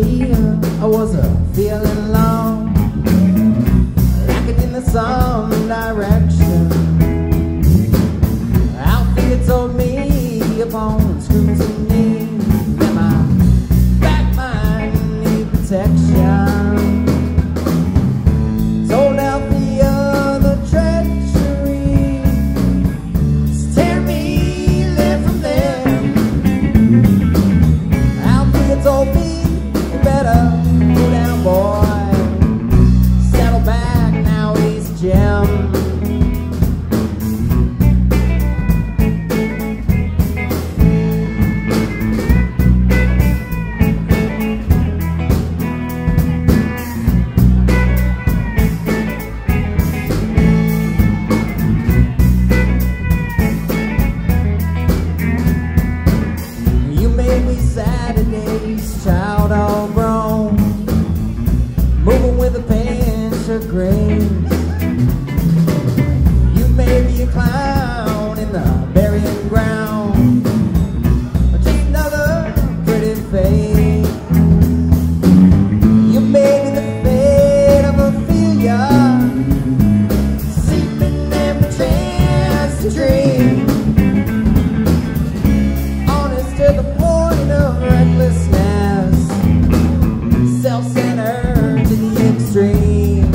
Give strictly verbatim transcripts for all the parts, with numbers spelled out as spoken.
me, I was a feeling low, lacking in the some direction. Alfie told me upon scrutiny that my back might need protection. Told Althea the treachery to tear me limb from limb. Althea told me, you better go down, boy. Settle back, now he's a gem. Saturday's child all grown, moving with a pinch of grace. You may be a clown in the burying ground, but just another pretty face. You may be the fate of Ophelia, seeping every chance to dream. Honest to the recklessness, self-centered to the extreme.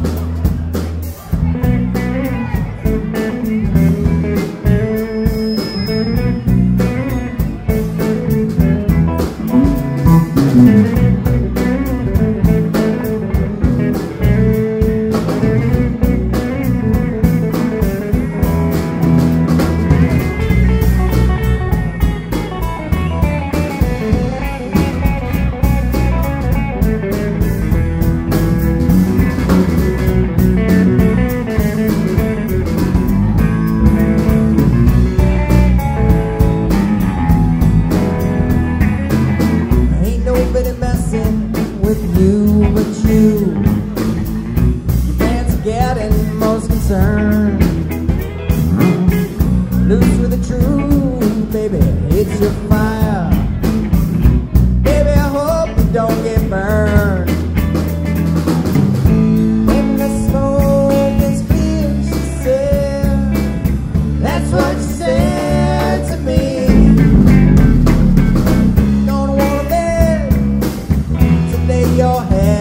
With you, but you, your fans are getting most concerned. Loose with the truth, baby, it's your fire. Baby, I hope you don't get burned. When the smoke is clear, she said, that's what she said to me. Your head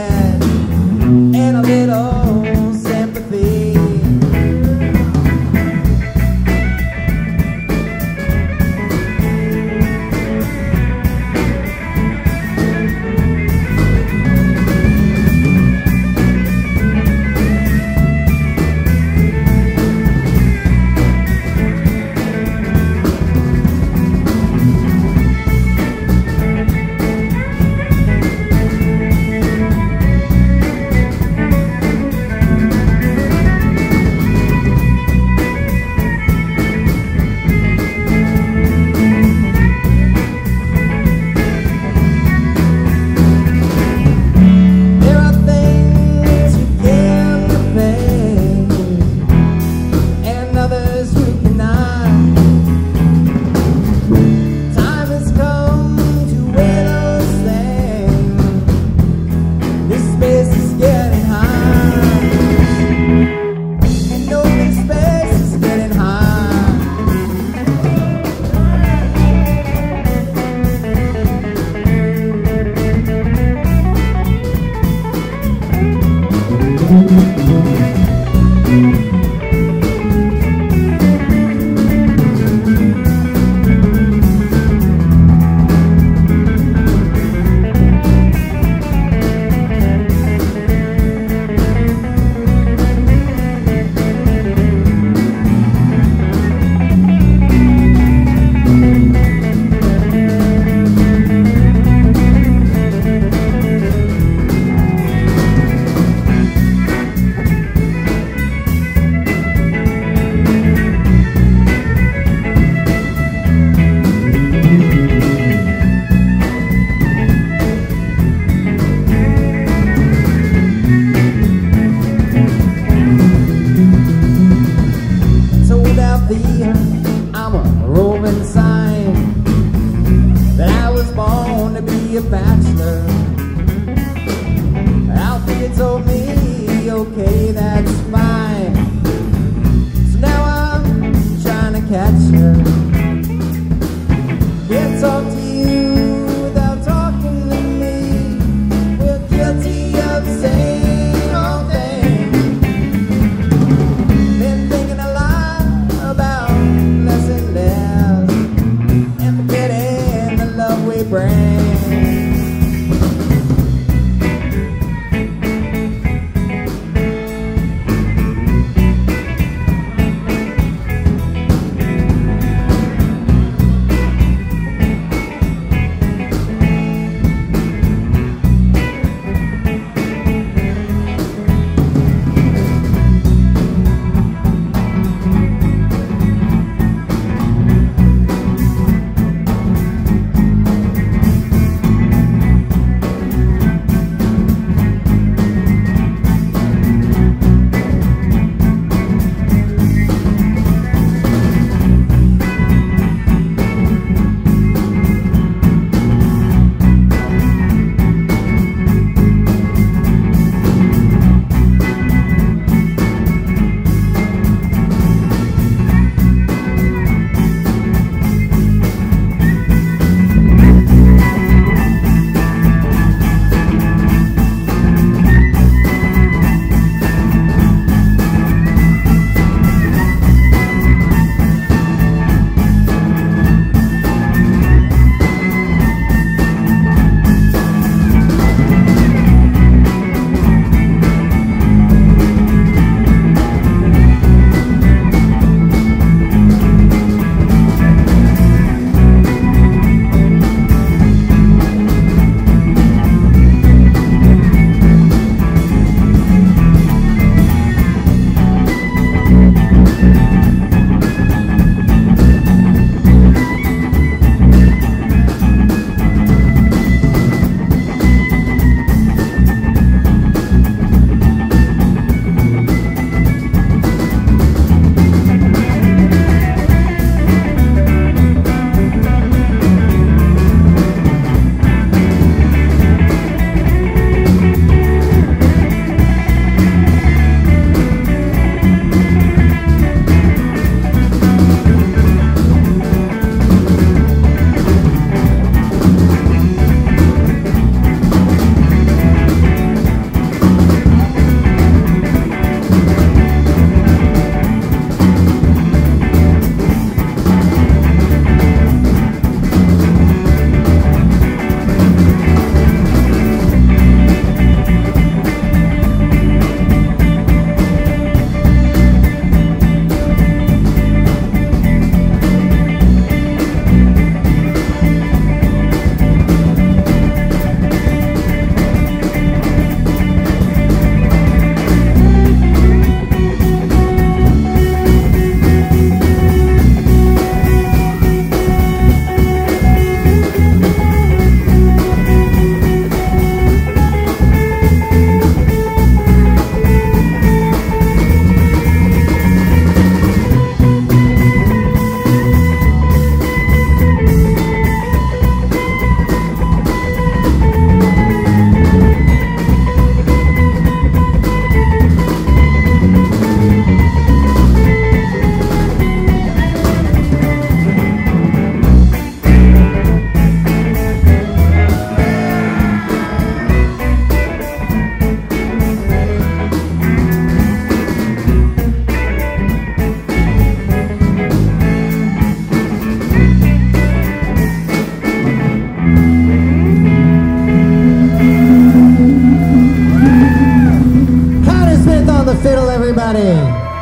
everybody.